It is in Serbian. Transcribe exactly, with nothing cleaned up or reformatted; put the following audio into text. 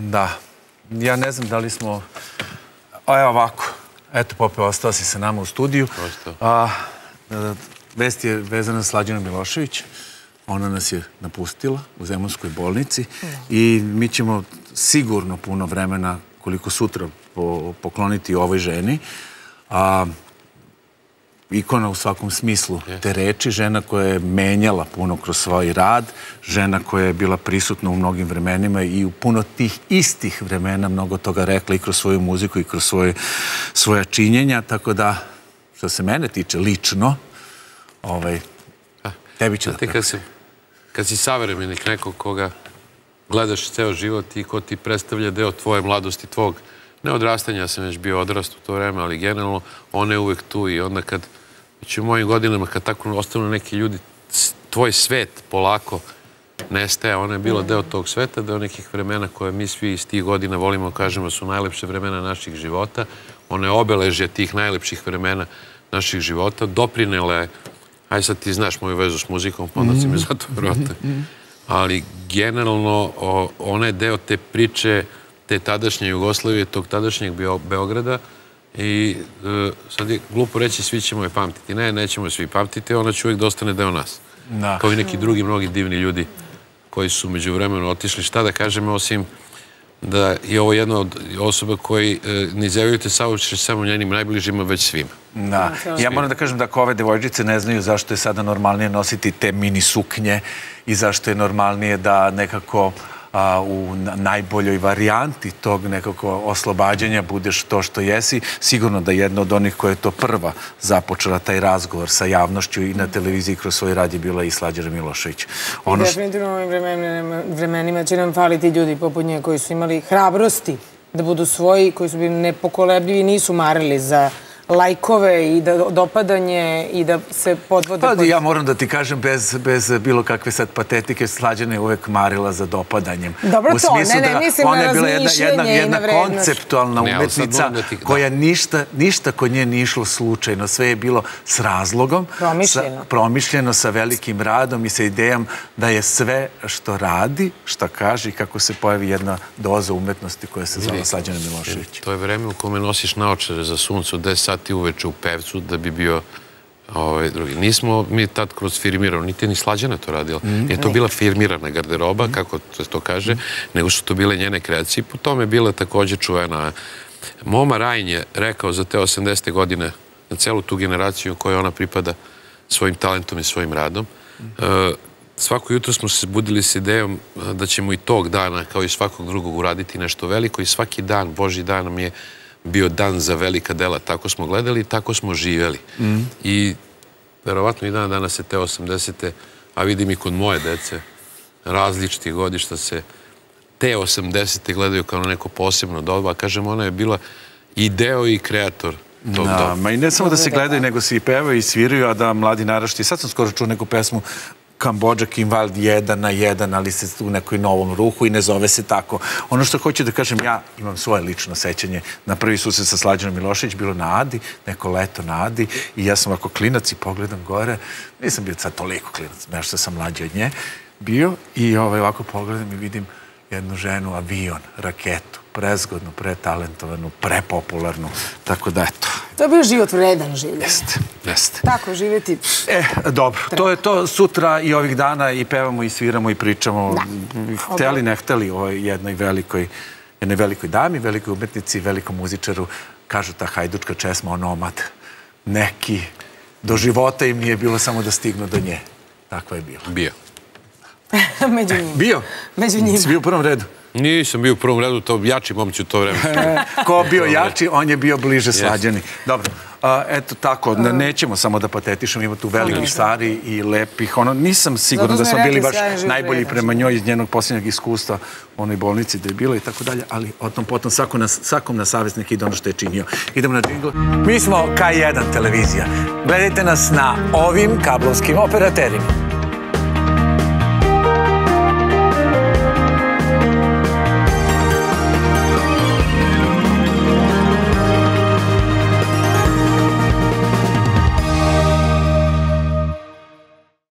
Da. Ja ne znam da li smo... A evo ovako. Eto, Pope, ostao si sa nama u studiju. Vest je vezana za Slađanu Milošević. Ona nas je napustila u Zemunskoj bolnici i mi ćemo sigurno puno vremena, koliko sutra, pokloniti ovoj ženi. Ikona u svakom smislu te reči, žena koja je menjala puno kroz svoj rad, žena koja je bila prisutna u mnogim vremenima i u puno tih istih vremena mnogo toga rekla i kroz svoju muziku i kroz svoja činjenja, tako da, što se mene tiče lično, tebi će da preko. Kad si savremenik, neko koga gledaš ceo život i ko ti predstavlja deo tvoje mladosti, tvog, ne odrastanja, ja sam već bio odrast u to vreme, ali generalno, ona je uvek tu i onda kad, već u mojim godinama, kad tako ostanu neki ljudi, tvoj svet polako nestaje, ona je bila deo tog sveta, deo nekih vremena koje mi svi iz tih godina volimo, kažemo, su najlepše vremena naših života, ona je obeležje tih najlepših vremena naših života, doprinela je, aj sad ti znaš moju vezu s muzikom, onda si me zato vrata, ali generalno ona je deo te priče, te tadašnje Jugoslavije, tog tadašnjeg Beograda i sad je glupo reći svi ćemo je pamtiti. Ne, nećemo je svi pamtiti, ona će uvijek da ostane deo nas. Kao i neki drugi, mnogi divni ljudi koji su među vremenu otišli. Šta da kažem, osim da je ovo jedna od osoba koji ne izjavljujete saučešće samo njenim najbližima, već svima. Da. Ja moram da kažem da ako ove devojčice ne znaju zašto je sada normalnije nositi te mini suknje i zašto je normalnije da nekako u najboljoj varijanti tog nekako oslobađanja budeš to što jesi, sigurno da jedna od onih koja je to prva započela taj razgovor sa javnošću i na televiziji kroz svoj rad je bila i Slađana Milošević. I definitivno u ovim vremenima će nam faliti ljudi poput nje koji su imali hrabrosti da budu svoji, koji su bili nepokolebljivi i nisu marili za lajkove i dopadanje i da se podvode... Pa ja moram da ti kažem, bez bilo kakve sad patetike, Slađana je uvek marila za dopadanjem. Dobro to, ne, ne, mislim na razmišljenje i na jedna konceptualna umetnica koja ništa kod nje nije išlo slučajno. Sve je bilo s razlogom, promišljeno, sa velikim radom i sa idejom da je sve što radi, što kaže i kako se pojavi jedna doza umetnosti koja se zove Slađana Milošević. To je vreme u kome nosiš naočare za suncu, deset sati uveče u Pevcu da bi bio drugi. Nismo mi tad kroz firmirano, niti ni Slađana to radila. Nije to bila firmirana garderoba, kako se to kaže, nego su to bile njene kreacije. Po tome je bila također čuvena. Moma Rajn je rekao za te osamdesete godine, na celu tu generaciju kojoj ona pripada svojim talentom i svojim radom. Svako jutro smo se budili s idejom da ćemo i tog dana, kao i svakog drugog, uraditi nešto veliko i svaki dan, Božji dan nam je bio dan za velika dela. Tako smo gledali i tako smo živjeli. I verovatno i dan danas se te osamdesete, a vidim i kod moje dece, različitih godišta se te osamdesete gledaju kao neko posebno doba. Kažem, ona je bila i deo i kreator tog doba. Ma i ne samo da se gledaju, nego se i pevaju i sviraju, a da mladi narašti. Sad sam skoro čuo neku pesmu Kambodža, Kimwald, jedan na jedan, ali se u nekoj novom ruhu i ne zove se tako. Ono što hoću da kažem, ja imam svoje lično sećanje na prvi susret sa Slađanom Milošević, bilo na Adi, neko leto na Adi i ja sam ovako klinac i pogledam gore, nisam bio sad toliko klinac, nešto sam mlađi od nje, bio i ovako pogledam i vidim jednu ženu, avion, raketu, prezgodnu, pretalentovanu, prepopularnu, tako da eto. To je bio život vredan življenja. Jeste, jeste. Tako živjeti. E, dobro, to je to sutra i ovih dana i pevamo i sviramo i pričamo, hteli ne hteli o jednoj velikoj, jednoj velikoj dami, velikoj umetnici, velikom muzičaru, kažu ta hajdučka česma, onomad, neki, do života im nije bilo samo da stignu do nje. Tako je bilo. Bio. Među njima. Bio? Među njima. Si bio u prvom redu? Nisam bio u prvom redu, to jači momci u to vreme. Ko bio jači, on je bio bliže Slađani. Dobro, eto tako, nećemo samo da patetišemo, ima tu velikih stvari i lepih. Nisam siguran da smo bili baš najbolji prema njoj iz njenog posljednjeg iskustva u onoj bolnici da je bila i tako dalje, ali o tom potom svakom na savjesnik ide ono što je činio. Idemo na džingl. Mi smo K jedan televizija. Gledajte nas na ovim kablovskim operaterima.